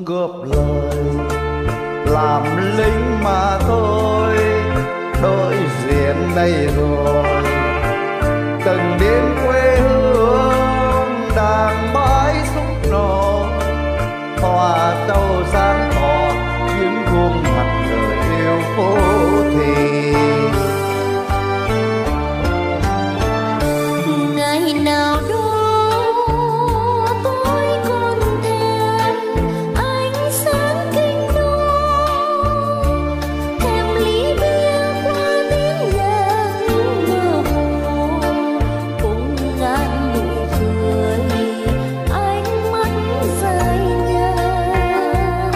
xuống góp lời làm lính mà thôi. Đội diện đây rồi từng đến quê hương đàn bãi súng nổ, hoa trâu sáng tỏ những khuôn mặt người yêu phố thì. Ngày nào đó tôi còn thèm ánh sáng kinh đô, thèm ly bia qua tiếng nhạc mơ hồ, cùng ngàn nụ cười ánh mắt dài nhàn.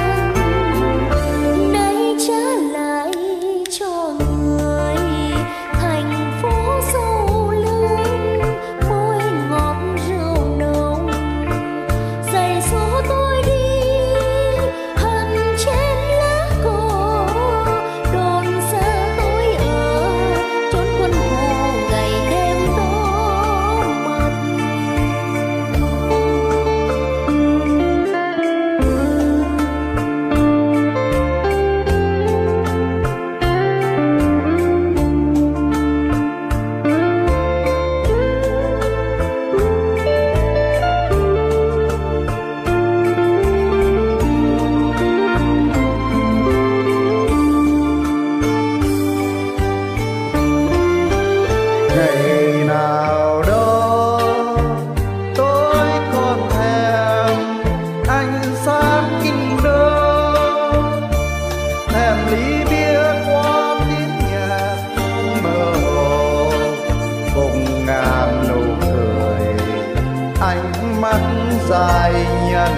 Nay trả lại cho người thành phố giàu lớn, môi ngọt rượu nồng dạy dỗ tôi đi hằn trên lá cỏ. Đồn xa tôi ở chốn quân thù ngày đêm đó mặt. Ngày nào đó tôi còn thèm ánh sáng kinh đô, thèm ly bia qua tiếng nhạc mơ hồ, cùng ngàn nụ cười ánh mắt dài nhận.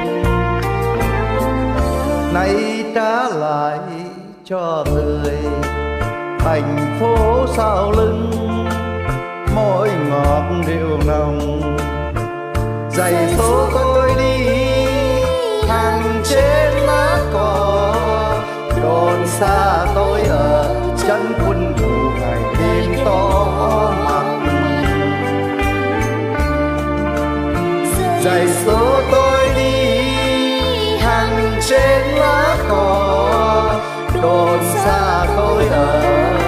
Nay trả lại cho người thành phố sao lưng, môi ngọt rượu nồng dạy dỗ tôi đi hàng trên lá cỏ. Đồn xa tôi ở chân quân thù ngày đêm to mặt, dạy dỗ tôi đi hàng trên lá cỏ. Đồn xa tôi ở